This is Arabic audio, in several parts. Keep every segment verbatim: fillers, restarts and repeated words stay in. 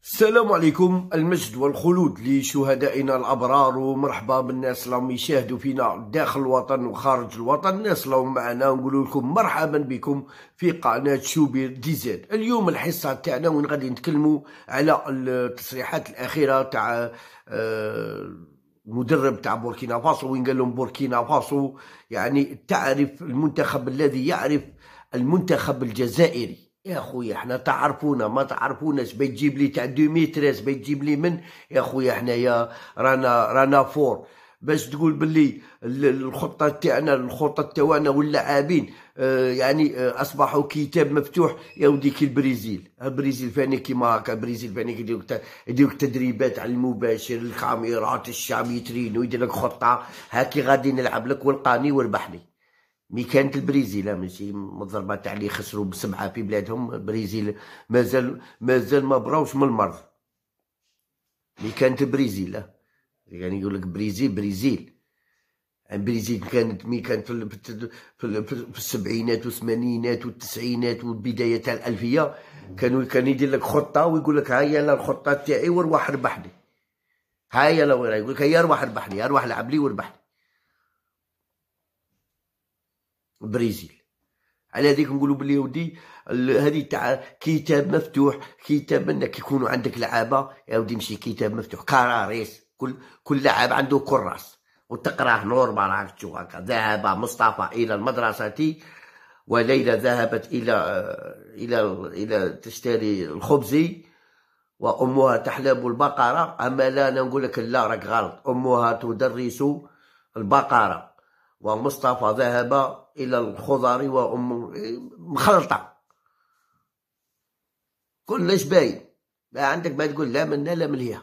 السلام عليكم، المجد والخلود لشهدائنا الأبرار، ومرحبا بالناس اللي يشاهدوا فينا داخل الوطن وخارج الوطن. الناس اللي معنا نقول لكم مرحبا بكم في قناة شوبير دي زد. اليوم الحصة تاعنا وين غادي نتكلموا على التصريحات الأخيرة تاع المدرب تاع بوركينا فاسو، وين قال لهم بوركينا فاسو يعني تعرف المنتخب الذي يعرف المنتخب الجزائري. يا خويا احنا تعرفونا ما تعرفوناش، بتجيب لي تاع ألفين وثلاثة بتجيب لي من يا خويا حنايا رانا رانا فور باش تقول باللي الخطه تاعنا الخطه تاعنا واللاعبين اه يعني اه اصبحوا كتاب مفتوح. يا ودي كي البرازيل البرازيل فاني كيما هكا، البرازيل فاني يديروا يديروا تدريبات على المباشر، الكاميرات، الشعب يترينو يدير لك خطه هاكي غادي نلعب لك والقاني وربحني. مي كانت البرازيل ماشي مضربه تاع اللي خسروا بسبعه في بلادهم. البرازيل مازال مازال ما براوش من المرض. مي كانت البرازيل يعني يقول لك برازيل برازيل البرازيل كانت مي كانت في في, في, في السبعينات والثمانينات والتسعينات والبدايه تاع الالفيه، كانوا كان يدير لك خطه ويقول لك هاي لا الخطه تاعي وروح ربحني، هاي لا وين يقول لك هيا روح ربحني، روح لعب لي وربحني. البرازيل على هذيك نقولوا بلي ودي هذه تاع كتاب مفتوح، كتاب انك يكونوا عندك لعابه يا ودي ماشي كتاب مفتوح كراريس، كل كل لاعب عنده كراس وتقراه نورمال. راك تشوف هكا ذهب مصطفى الى المدرسه وليلى ذهبت الى الى الى تشتري الخبز وامها تحلب البقره. اما لا انا نقول لك لا راك غلط، امها تدرس البقره ومصطفى ذهب الى الخضر وام مخلطه كلش باين. ما عندك ما تقول لا منا لا من هي.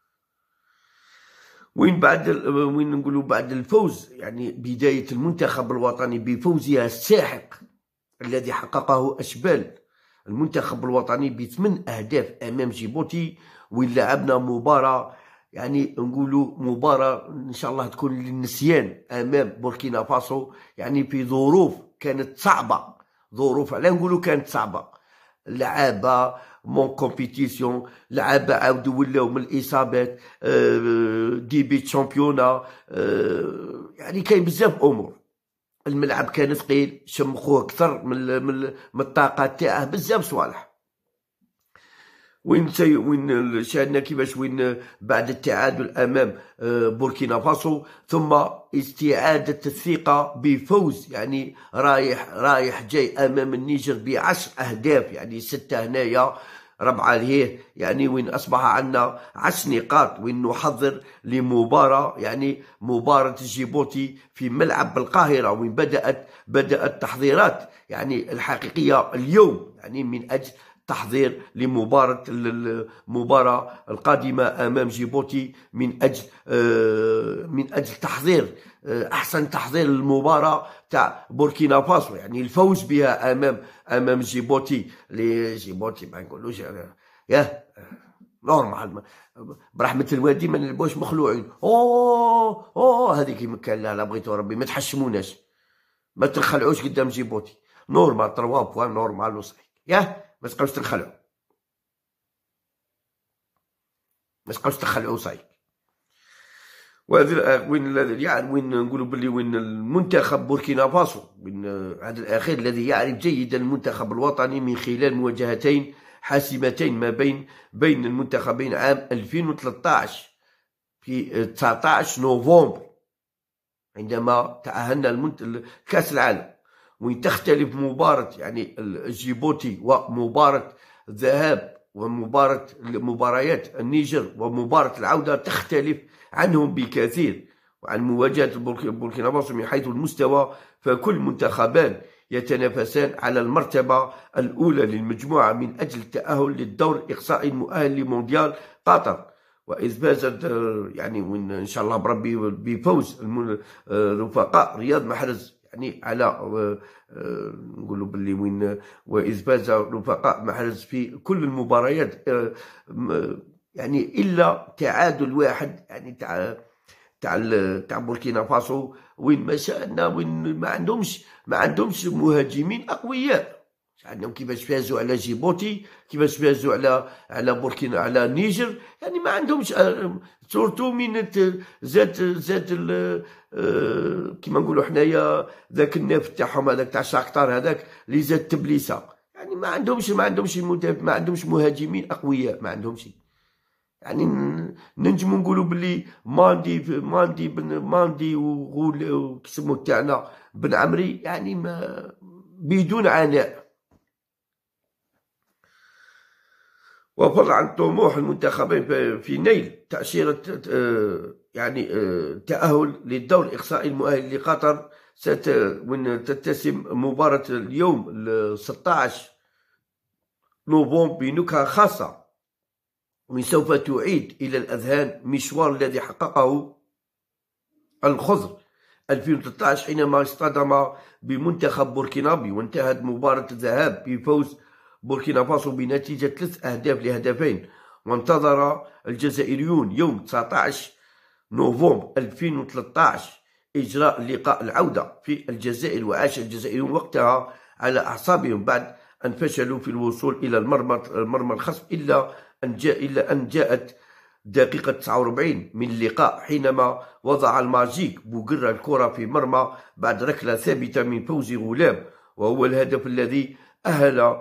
وين بعد وين نقولوا بعد الفوز يعني بدايه المنتخب الوطني بفوزها الساحق الذي حققه اشبال المنتخب الوطني بثمان اهداف امام جيبوتي، وين لعبنا مباراه يعني نقولوا مباراة إن شاء الله تكون للنسيان أمام بوركينا فاسو، يعني في ظروف كانت صعبة، ظروف على نقولوا كانت صعبة. لعابة مون كومبيتيسيون، لعابة عاودوا ولاو من الإصابات، ديبي تشامبيونا، يعني كاين بزاف أمور. الملعب كان ثقيل، شمخوه أكثر من من الطاقة تاعه، بزاف صوالح. وين وين شاهدنا كيفاش وين بعد التعادل امام بوركينا فاسو ثم استعاده الثقه بفوز يعني رايح رايح جاي امام النيجر بعشر اهداف، يعني سته هنايا ربعه لهيه، يعني وين اصبح عندنا عشر نقاط، وين نحضر لمباراه يعني مباراه جيبوتي في ملعب القاهره، وين بدات بدات التحضيرات يعني الحقيقيه اليوم يعني من اجل تحضير لمباراة المباراة القادمة أمام جيبوتي، من أجل من أجل تحضير أحسن تحضير للمباراة تاع بوركينا فاسو، يعني الفوز بها أمام أمام جيبوتي. لجيبوتي ما نقولوش ياه نورمال برحمة الوالدين ما نلعبوش مخلوعين. اوه اوه هذيك كان لا لا بغيتو ربي ما تحشموناش، ما تنخلعوش قدام جيبوتي. نورمال تروا بوان نورمال وصحيح ياه ما تبقاوش تنخلعوا، ما تبقاوش تنخلعوا صاي. وهذا وين يعني وين نقولوا باللي وين المنتخب بوركينا فاسو وين هذا الاخير الذي يعرف جيدا المنتخب الوطني من خلال مواجهتين حاسمتين ما بين بين المنتخبين عام ألفين وثلاثة عشر في تسعة عشر نوفمبر عندما تأهلنا كأس العالم، وين تختلف مباراة يعني جيبوتي ومباراة الذهاب ومباراة مباريات النيجر ومباراة العودة تختلف عنهم بكثير، وعن مواجهة بوركينا فاسو من حيث المستوى. فكل منتخبان يتنافسان على المرتبة الأولى للمجموعة من أجل التأهل للدور الإقصائي المؤهل لمونديال قطر. وإذ فازت يعني وإن إن شاء الله بربي بفوز رفقاء رياض محرز يعني على نقولوا باللي وين وإذ فاز رفقاء محرز في كل المباريات يعني إلا تعادل واحد يعني تاع تاع تاع بوركينا فاسو، وين ما شاءنا وين ما عندهمش ما عندهمش مهاجمين أقوياء، عندهم كيفاش فازوا على جيبوتي، كيفاش فازوا على على بوركينا، على النيجر. يعني ما عندهمش سورتو من زاد زاد كيما نقولوا حنايا ذاك النفط تاعهم هذاك تاع شاكتار هذاك اللي زاد تبليسه. يعني ما عندهمش ما عندهمش ما عندهمش مهاجمين اقوياء، ما عندهمش. يعني ننجمو نقولوا باللي ماندي ماندي بن ماندي وغول كيسمو تاعنا بن عمري يعني ما بدون عناء. وفضلا عن طموح المنتخبين في نيل تأشيرة يعني تأهل للدور الإقصائي المؤهل لقطر، ستتسم مباراة اليوم ستة عشر نوفمبر بنكهة خاصة، وسوف تعيد إلى الأذهان مشوار الذي حققه الخضر ألفين وثلاثة عشر حينما اصطدم بمنتخب بوركينابي، وانتهت مباراة الذهاب بفوز بوركينا فاسو بنتيجة ثلاث أهداف لهدفين. وانتظر الجزائريون يوم تسعة عشر نوفمبر ألفين وثلاثة عشر إجراء لقاء العودة في الجزائر، وعاش الجزائريون وقتها على أعصابهم بعد أن فشلوا في الوصول إلى المرمى المرمى الخصم، إلا أن جاء إلا أن جاءت دقيقة تسعة وأربعين من اللقاء حينما وضع الماجيك بوغرة الكرة في مرمى بعد ركلة ثابتة من فوزي غلام، وهو الهدف الذي أهل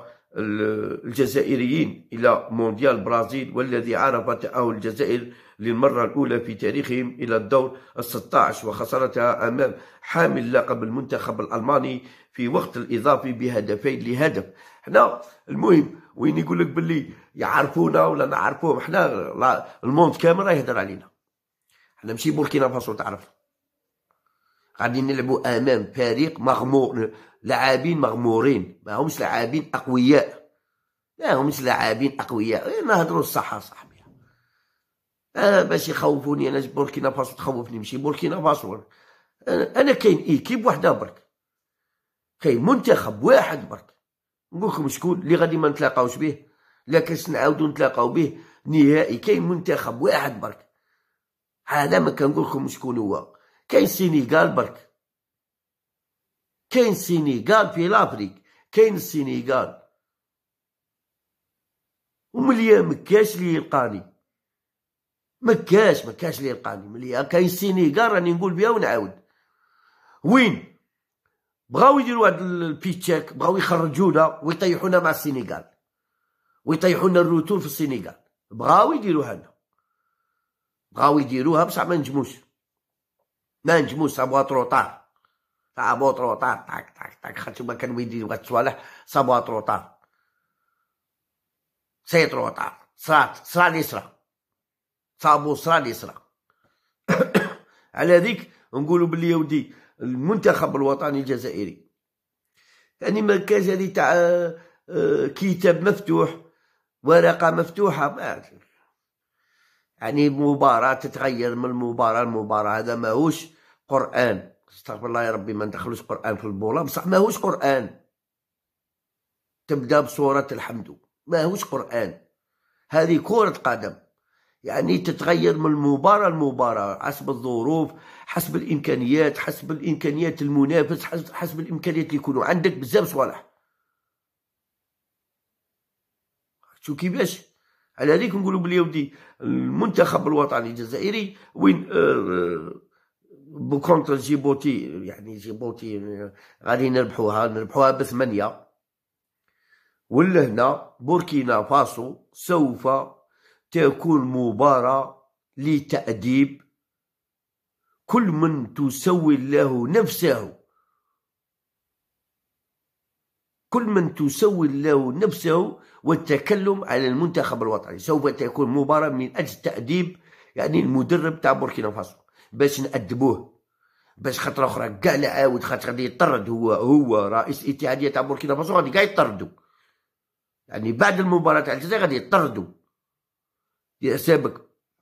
الجزائريين إلى مونديال البرازيل، والذي عرف تأهل الجزائر للمرة الأولى في تاريخهم إلى الدور الستة عشر، وخسارتها أمام حامل لقب المنتخب الألماني في وقت الإضافي بهدفين لهدف. حنا المهم وين يقول لك باللي يعرفونا ولا نعرفوهم، حنا الموند كامل راه يهدر علينا. حنا ماشي بوركينا فاسو تعرف، غادي نلعبوا امام فريق مغمور، لاعبين مغمورين، ما همش لاعبين اقوياء، لا همش لاعبين اقوياء. نهضروا الصحه صاحبي، أنا باش يخوفوني انا بوركينا فاسو تخوفني، ماشي بوركينا فاسو. انا كاين ايكيب وحده برك، كاين منتخب واحد برك، نقول لكم شكون اللي غادي ما نتلاقاوش به، لا كاش نعاودو نتلاقاو به نهائي. كاين منتخب واحد برك، هذا ما كنقول لكم شكون هو. كاين السينيغال برك، كاين السينيغال في لافريك، كاين السينيغال ومليا مكاش اللي يلقاني، مكاش مكاش اللي يلقاني مليا. كاين السينيغال راني نقول بها ونعاود، وين بغاو يديروا هاد البيتشاك، بغاو يخرجونا ويطيحونا مع السينيغال، ويطيحونا الروتور في السينيغال، بغاو يديروها لنا، بغاو يديروها بصح ما نجموش، ما نجموش. صابوها تروطار، صابوها تروطار، طاك طاك طاك، خاطر ما كانوا يديروا هاد الصوالح، صابوها تروطار، سي تروطار، صرات صرا لي صرا، صابو صرا لي صرا. على ذيك نقولوا بلي يا ودي المنتخب الوطني الجزائري يعني ما كاش هذه تاع كتاب مفتوح، ورقة مفتوحة، ما يعني مباراة تتغير من مباراة لمباراة. هذا ماهوش قرآن، استغفر الله يا ربي ما ندخلوش قرآن في البوله، بصح ماهوش قرآن. تبدا بسورة الحمد، ماهوش قرآن، هذه كرة قدم، يعني تتغير من مباراة لمباراة حسب الظروف، حسب الإمكانيات، حسب الإمكانيات المنافس، حسب الإمكانيات اللي يكونوا عندك. بزاف صوالح شو كيفاش. على هذيك نقولوا بلي ودي المنتخب الوطني الجزائري وين بكونتر جيبوتي، يعني جيبوتي غادي نربحوها نربحوها بثمانية. ولا هنا بوركينا فاسو سوف تكون مباراة لتأديب كل من تسوي له نفسه، كل من تسوي له نفسه والتكلم على المنتخب الوطني. سوف تكون مباراة من أجل تأديب يعني المدرب تاع بوركينا فاسو، باش نأدبوه، باش خطرة أخرى كاع لا عاود، خاطر غادي يطرد هو هو رئيس الاتحادية تاع بوركينا فاسو، غادي كاع يطردو، يعني بعد المباراة تاع الجزائر غادي يطردو يا سابق.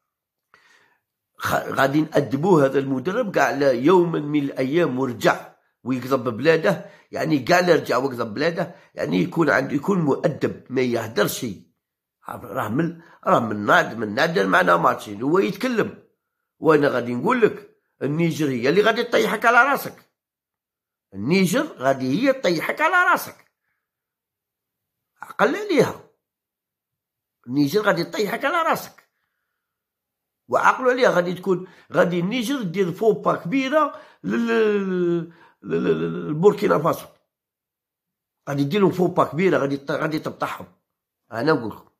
غادي نأدبوه هذا المدرب كاع يوما من الأيام ورجع ويقضب بلاده، يعني كاع لا رجع ويقضب بلاده، يعني يكون عنده يكون مؤدب، ما يهدرش. راه من راه من ناد من نادر معنا ماتشين هو يتكلم. وانا غادي نقول لك النيجر هي اللي غادي تطيحك على راسك، النيجر غادي هي تطيحك على راسك. عقل عليها، النيجر غادي طيحك على راسك، وعقلوا عليها غادي تكون غادي النيجر دير فوبا كبيره للبوركينا فاسو، غادي دير لهم فوبا كبيره، غادي غادي تبطحهم. انا نقول لكم